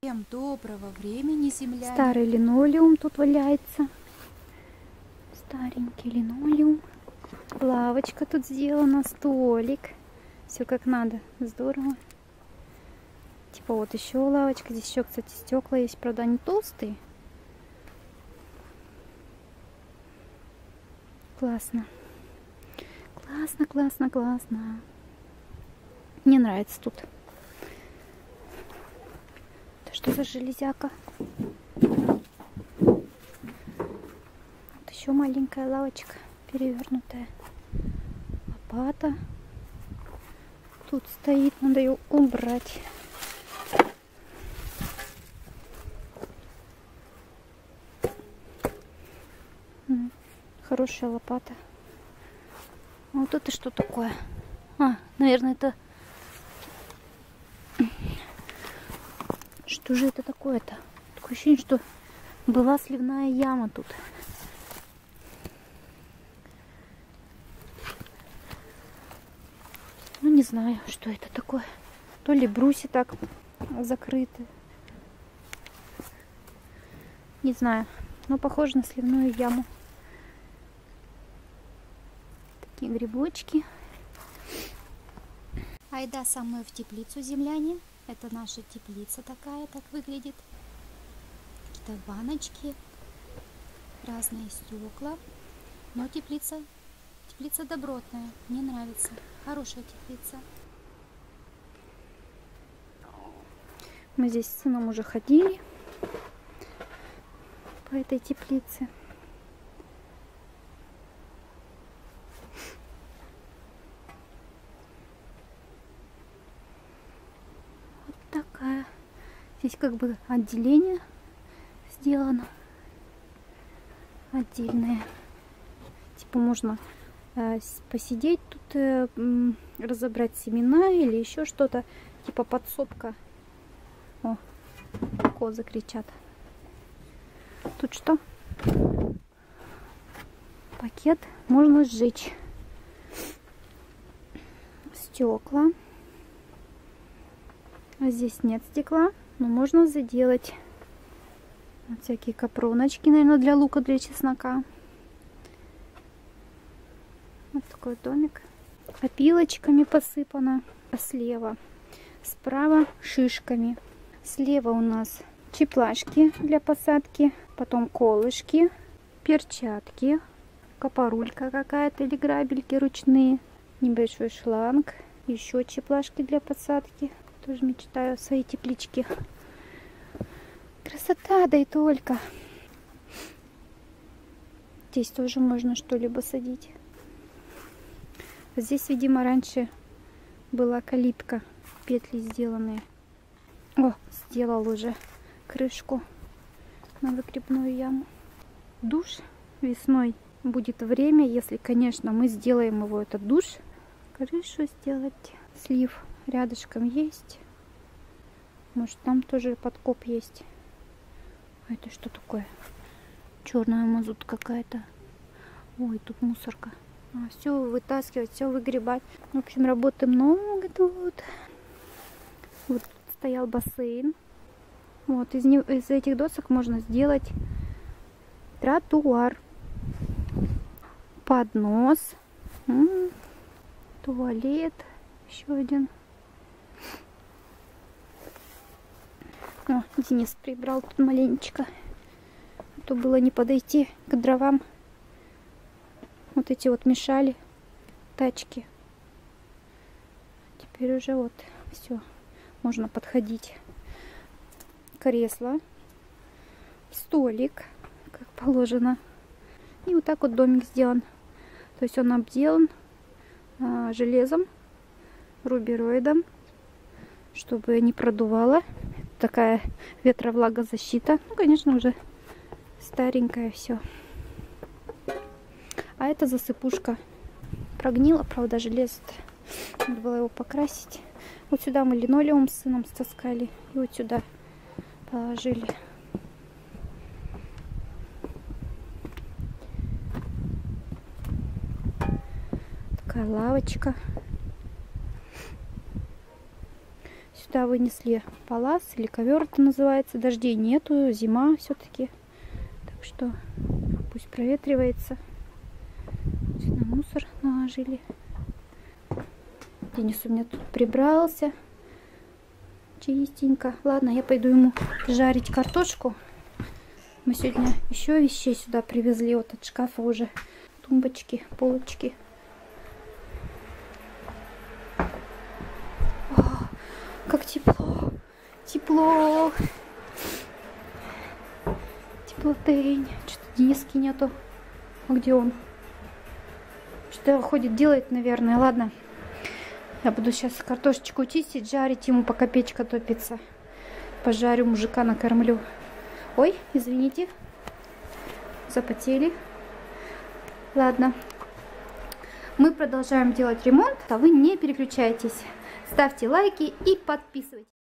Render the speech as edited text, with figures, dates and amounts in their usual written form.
Всем доброго времени, земляне. Старый линолеум тут валяется. Старенький линолеум. Лавочка тут сделана, столик. Все как надо. Здорово. Типа вот еще лавочка. Здесь еще, кстати, стекла есть. Правда, они толстые. Классно. Классно, классно, классно. Мне нравится тут. Это что за железяка? Вот еще маленькая лавочка перевернутая. Лопата. Тут стоит, надо ее убрать. Хорошая лопата. А вот это что такое? А, наверное, это... Что же это такое-то? Такое ощущение, что была сливная яма тут. Ну, не знаю, что это такое. То ли бруси так закрыты. Не знаю. Но похоже на сливную яму. Такие грибочки. Айда со мной в теплицу, земляне. Это наша теплица такая, так выглядит. Какие-то баночки, разные стекла. Но теплица добротная, мне нравится. Хорошая теплица. Мы здесь с сыном уже ходили по этой теплице. Вот такая. Здесь как бы отделение сделано. Отдельное. Типа можно посидеть тут, разобрать семена или еще что-то. Типа подсобка. О, козы кричат. Тут что? Пакет можно сжечь. Стекла. А здесь нет стекла, но можно заделать. Вот всякие капроночки, наверное, для лука, для чеснока. Вот такой домик. Опилочками посыпано. Слева. Справа шишками. Слева у нас чеплашки для посадки. Потом колышки. Перчатки. Копорулька какая-то или грабельки ручные. Небольшой шланг. Еще чеплашки для посадки. Тоже мечтаю о своей тепличке. Красота, да и только. Здесь тоже можно что-либо садить. Здесь, видимо, раньше была калитка. Петли сделанные. О, сделал уже крышку на выгребную яму. Душ весной будет время, если, конечно, мы сделаем его, этот душ. Крышу сделать. Слив рядышком есть. Может, там тоже подкоп есть. А это что такое? Черная мазут какая-то. Ой, тут мусорка. Все вытаскивать, все выгребать. В общем, работы много тут. Вот стоял бассейн. Вот из этих досок можно сделать тротуар. Поднос. Туалет. Еще один. О, Денис прибрал тут маленечко. А то было не подойти к дровам. Вот эти вот мешали тачки. Теперь уже вот все. Можно подходить. Кресло. Столик, как положено. И вот так вот домик сделан. То есть он обделан железом, рубероидом, чтобы не продувало. Такая ветровлагозащита. Ну, конечно, уже старенькое все. А это засыпушка. Прогнила, правда, железо-то. Надо было его покрасить. Вот сюда мы линолеум с сыном стаскали. И вот сюда положили. Такая лавочка. сюда вынесли палас или ковер это называется. Дождей нету, зима все-таки. Так что пусть проветривается. Сюда мусор наложили. Денис у меня тут прибрался. Чистенько. Ладно, я пойду ему жарить картошку. Мы сегодня еще вещей сюда привезли. Вот от шкафа уже тумбочки, полочки. О, как тепло. Тепло. Теплотень. Что-то Дениски нету. А где он? Что ходит, делает, наверное. Ладно. Я буду сейчас картошечку чистить, жарить ему, пока печка топится. Пожарю, мужика накормлю. Ой, извините. Запотели. Ладно. Мы продолжаем делать ремонт, а вы не переключайтесь. Ставьте лайки и подписывайтесь.